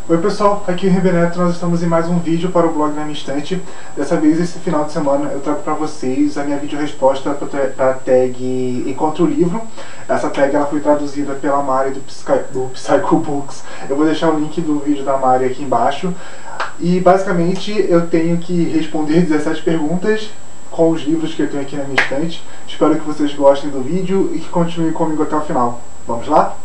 Oi pessoal, aqui é o Rebeneto, nós estamos em mais um vídeo para o blog Na Minha Estante. Dessa vez, esse final de semana, eu trago para vocês a minha vídeo-resposta para a tag Encontre o Livro. Essa tag ela foi traduzida pela Mari do Psycho Books. Eu vou deixar o link do vídeo da Mari aqui embaixo. E basicamente eu tenho que responder 17 perguntas com os livros que eu tenho aqui na minha estante. Espero que vocês gostem do vídeo e que continuem comigo até o final. Vamos lá?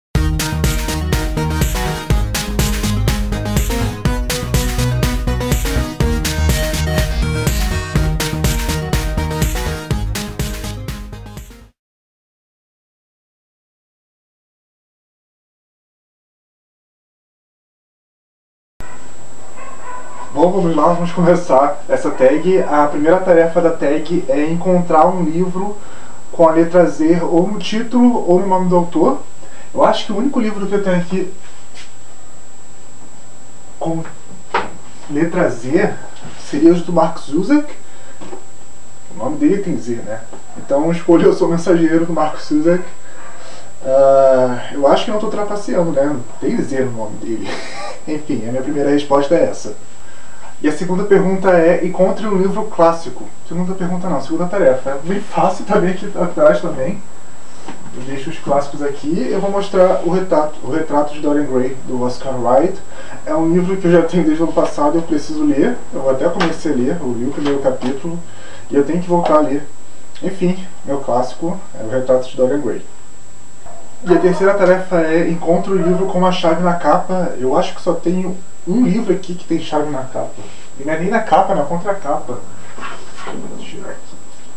Bom, vamos lá, vamos começar essa tag. A primeira tarefa da tag é encontrar um livro com a letra Z ou no título ou no nome do autor. Eu acho que o único livro que eu tenho aqui com letra Z seria os do Mark Zusak. O nome dele tem Z, né? Então escolhi Eu Sou Mensageiro do Mark Zusak. Eu acho que não estou trapaceando, né? Tem Z no nome dele. Enfim, a minha primeira resposta é essa. E a segunda pergunta é: encontre um livro clássico. Segunda pergunta não, segunda tarefa. É bem fácil, tá bem aqui atrás também. Eu deixo os clássicos aqui. Eu vou mostrar o retrato de Dorian Gray, do Oscar Wilde. É um livro que eu já tenho desde o ano passado e eu preciso ler. Eu até comecei a ler, eu li o primeiro capítulo e eu tenho que voltar a ler. Enfim, meu clássico é o Retrato de Dorian Gray. E a terceira tarefa é: encontre o livro com uma chave na capa. Eu acho que só tenho um livro aqui que tem chave na capa. E não é nem na capa, é na contracapa. Vou tirar aqui.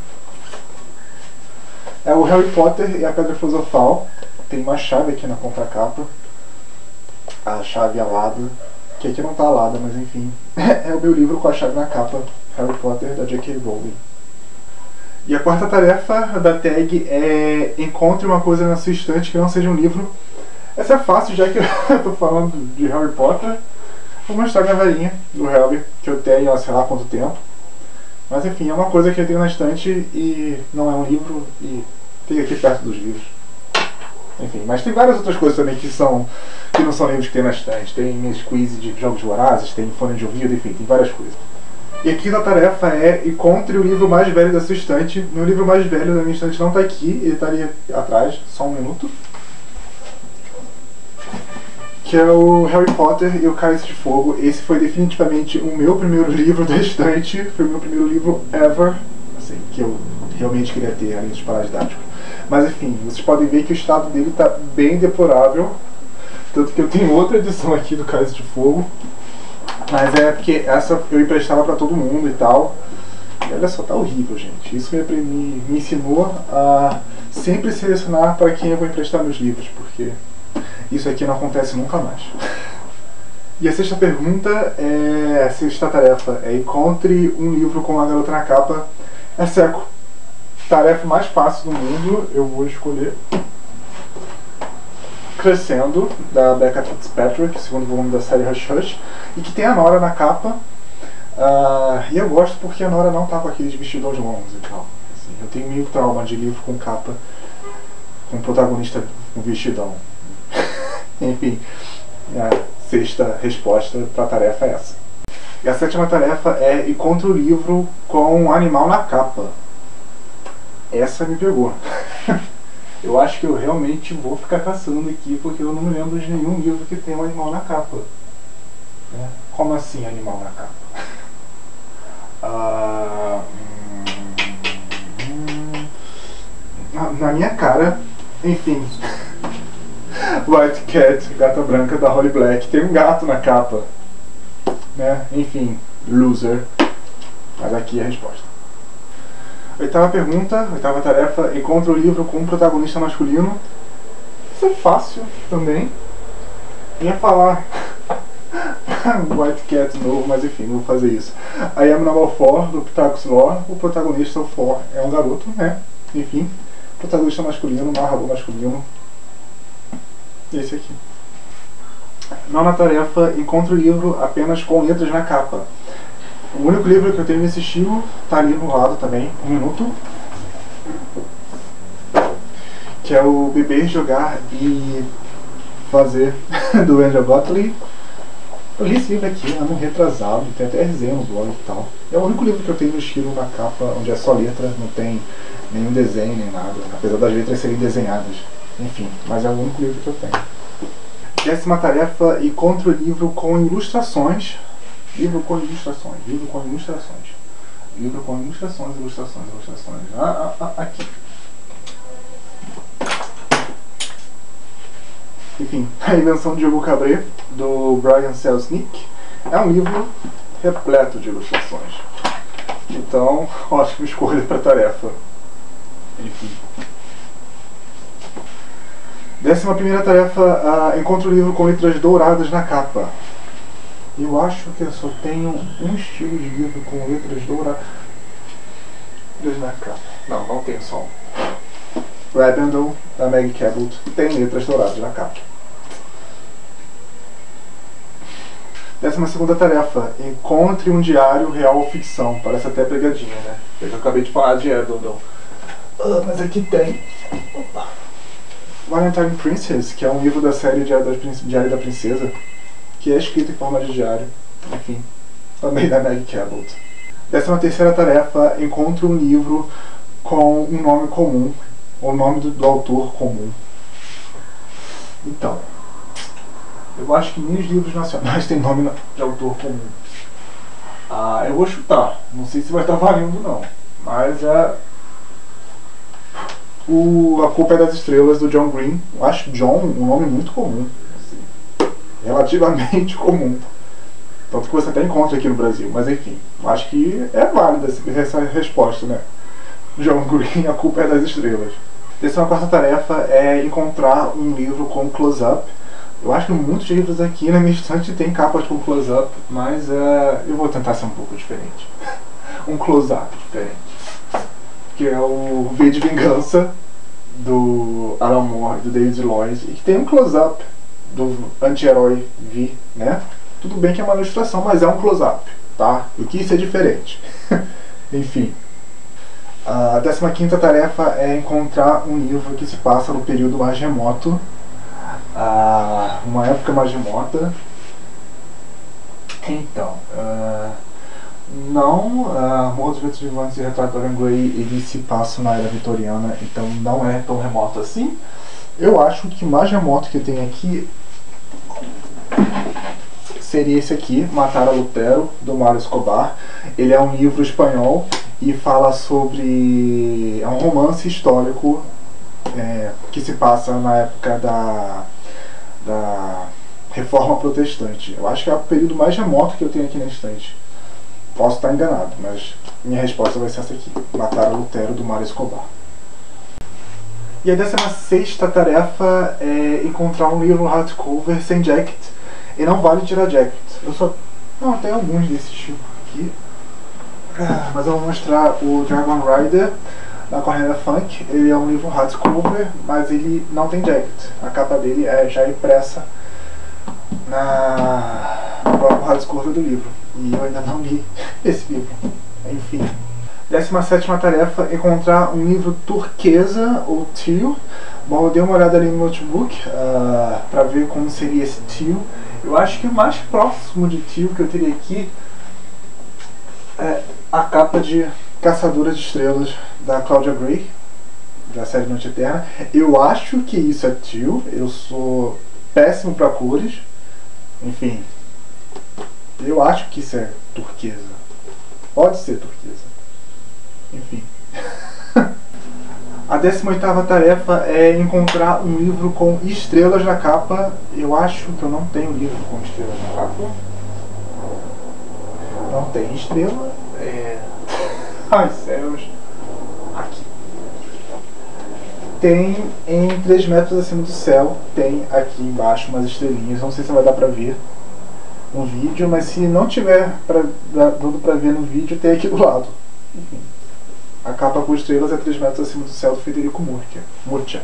É o Harry Potter e a Pedra Filosofal. Tem uma chave aqui na contracapa. A chave alada. Que aqui não tá alada, mas enfim. É o meu livro com a chave na capa. Harry Potter, da J.K. Rowling. E a quarta tarefa da tag é: encontre uma coisa na sua estante que não seja um livro. Essa é fácil, já que eu tô falando de Harry Potter. Vou mostrar minha varinha do Harry, que eu tenho há sei lá quanto tempo. Mas enfim, é uma coisa que eu tenho na estante e não é um livro, e tem aqui perto dos livros. Enfim, mas tem várias outras coisas também que não são livros que tem na estante. Tem minhas quiz de jogos vorazes, tem fone de ouvido, enfim, tem várias coisas. E aqui a tarefa é: encontre o livro mais velho da sua estante. Meu livro mais velho da minha estante não está aqui, ele está ali atrás, só um minuto. Que é o Harry Potter e o Cálice de Fogo. Esse foi definitivamente o meu primeiro livro da estante. Foi o meu primeiro livro ever, assim, que eu realmente queria ter, além de paradidático. Mas enfim, vocês podem ver que o estado dele está bem deplorável. Tanto que eu tenho outra edição aqui do Cálice de Fogo. Mas é porque essa eu emprestava para todo mundo e tal. E olha só, tá horrível, gente. Isso me ensinou a sempre selecionar para quem eu vou emprestar meus livros, porque isso aqui não acontece nunca mais. E a sexta pergunta é: a sexta tarefa é: encontre um livro com uma garota na capa. É seco. Tarefa mais fácil do mundo. Eu vou escolher Crescendo, da Becca Fitzpatrick, segundo volume da série Hush Hush, e que tem a Nora na capa. E eu gosto porque a Nora não tá com aqueles vestidões longos e tal. Assim, eu tenho meio trauma de livro com capa, com protagonista com vestidão. Enfim, a sexta resposta para a tarefa é essa. E a sétima tarefa é: encontre o livro com um animal na capa. Essa me pegou. Eu acho que eu realmente vou ficar caçando aqui, porque eu não me lembro de nenhum livro que tenha um animal na capa. Como assim animal na capa? Na minha cara, enfim. White Cat, Gata Branca, da Holly Black. Tem um gato na capa, né? Enfim, loser. Mas aqui é a resposta. Oitava pergunta, oitava tarefa: encontre o livro com um protagonista masculino. Isso é fácil também. Eu ia falar White Cat de novo, mas enfim, não vou fazer isso. I Am Number 4, do Pittacus Law. O protagonista, o For, é um garoto, né? Enfim, protagonista masculino, narrador masculino. Esse aqui. Nona tarefa: encontre o livro apenas com letras na capa. O único livro que eu tenho nesse estilo está ali no lado também, um minuto. Que é o Beber, Jogar e Fazer, do Andrew Gottlieb. Eu li esse livro aqui, ano retrasado, tem até resenha no blog e tal. É o único livro que eu tenho no estilo na capa, onde é só letra, não tem nenhum desenho nem nada, apesar das letras serem desenhadas. Enfim, mas é o único livro que eu tenho. 10ª tarefa, encontre o livro com ilustrações. Livro com ilustrações, livro com ilustrações. Livro com ilustrações, ilustrações, ilustrações. Aqui. Enfim, A Invenção de Diogo Cabret, do Brian Selznick, é um livro repleto de ilustrações. Então, ótima escolha para a tarefa. Enfim. 11ª tarefa, encontre o livro com letras douradas na capa. Eu acho que eu só tenho um estilo de livro com letras douradas na capa. Não, não tem só um. Lavender, da Meg Cabot, tem letras douradas na capa. 12ª tarefa, encontre um diário real ou ficção. Parece até pegadinha, né? Eu acabei de falar de Erdondon. Mas aqui tem. Opa. Valentine Princess, que é um livro da série Diário da Princesa, que é escrito em forma de diário. Enfim, também da Meg Cabot. 13ª tarefa, encontre um livro com um nome comum, ou nome do autor comum. Então, eu acho que nem os livros nacionais têm nome de autor comum. Eu vou chutar, não sei se vai estar valendo não, mas é A Culpa é das Estrelas, do John Green. Eu acho John um nome muito comum, assim, relativamente comum. Tanto que você até encontra aqui no Brasil, mas enfim, eu acho que é válida essa resposta, né? John Green, A Culpa é das Estrelas. 14ª tarefa é encontrar um livro com close-up. Eu acho que muitos livros aqui na minha estante tem capas com close-up, mas eu vou tentar ser um pouco diferente. Um close-up diferente. Que é o V de Vingança, do Alan Moore e do David Lloyd, e que tem um close-up do anti-herói V, né? Tudo bem que é uma ilustração, mas é um close-up, tá? Eu quis ser diferente. Enfim. A 15ª tarefa é encontrar um livro que se passa no período mais remoto, uma época mais remota. Então, Morro dos Ventos Vivantes e Retrato de Dorian Gray, eles se passam na era vitoriana, então não é tão remoto assim. Eu acho que o mais remoto que tem aqui seria esse aqui, Matar a Lutero, do Mário Escobar. Ele é um livro espanhol e fala sobre... é um romance histórico que se passa na época da Reforma Protestante. Eu acho que é o período mais remoto que eu tenho aqui na estante. Posso estar enganado, mas minha resposta vai ser essa aqui, Matar a Lutero, do Mário Escobar. E a 16ª tarefa é encontrar um livro hardcover sem jacket. E não vale tirar jacket. Não, tem alguns desses tipos aqui. Mas eu vou mostrar o Dragon Rider, da Cornelia Funk. Ele é um livro hardcover, mas ele não tem jacket. A capa dele já impressa no próprio hardcover do livro. E eu ainda não li esse livro. Enfim. 17ª tarefa, encontrar um livro turquesa ou teal. Bom, eu dei uma olhada ali no notebook para ver como seria esse teal. Eu acho que o mais próximo de teal que eu teria aqui é a capa de Caçadora de Estrelas, da Claudia Gray, da série Noite Eterna. Eu acho que isso é teal. Eu sou péssimo para cores. Enfim, eu acho que isso é turquesa. Pode ser turquesa. Enfim. A 18ª tarefa é encontrar um livro com estrelas na capa. Eu acho que eu não tenho livro com estrelas na capa. Não tem estrela. Ai, céus. Aqui. Tem em 3 metros acima do céu. Tem aqui embaixo umas estrelinhas. Não sei se vai dar pra ver no vídeo, mas se não tiver dando pra ver no vídeo, tem aqui do lado. Enfim. A capa com estrelas é 3 metros acima do céu, do Federico Murcia.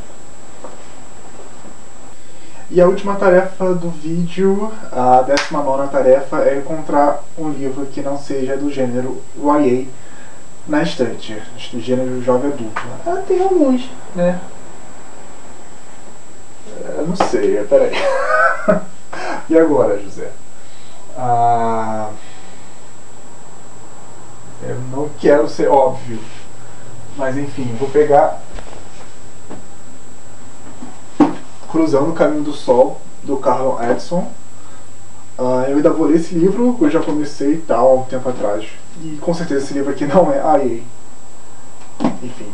E a última tarefa do vídeo, a 19ª tarefa, é encontrar um livro que não seja do gênero YA na estante, do gênero jovem adulto. Tem alguns, né? Eu não sei, peraí. E agora, José? Eu não quero ser óbvio, mas enfim, vou pegar Cruzando o Caminho do Sol, do Carl Edson. Eu ainda vou ler esse livro, eu já comecei e tal, há um tempo atrás. E com certeza esse livro aqui não é IA. Enfim,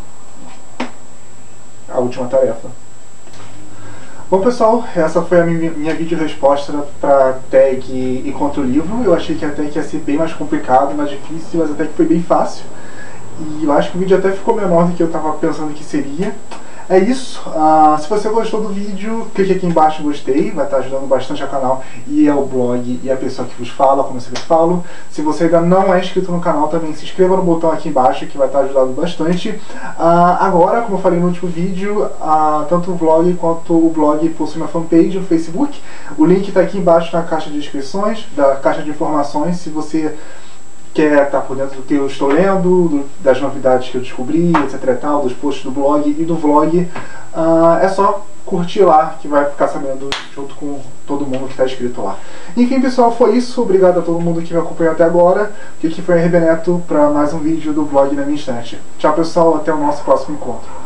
A Última Tarefa. Bom pessoal, essa foi a minha vídeo resposta para tag e contra o livro. Eu achei que a tag ia ser bem mais complicado, mais difícil, mas até que foi bem fácil. E eu acho que o vídeo até ficou menor do que eu estava pensando que seria. É isso. Se você gostou do vídeo, clique aqui embaixo em gostei, vai estar ajudando bastante o canal e ao blog e a pessoa que vos fala, como eu sempre falo. Se você ainda não é inscrito no canal, também se inscreva no botão aqui embaixo, que vai estar ajudando bastante. Agora, como eu falei no último vídeo, tanto o vlog quanto o blog possuem uma fanpage no Facebook. O link está aqui embaixo na caixa de inscrições, da caixa de informações, se você quer estar por dentro do que eu estou lendo, das novidades que eu descobri, etc e tal, dos posts do blog e do vlog, é só curtir lá que vai ficar sabendo junto com todo mundo que está inscrito lá. Enfim pessoal, foi isso. Obrigado a todo mundo que me acompanhou até agora. E aqui foi o RB Neto para mais um vídeo do blog na minha estante. Tchau pessoal, até o nosso próximo encontro.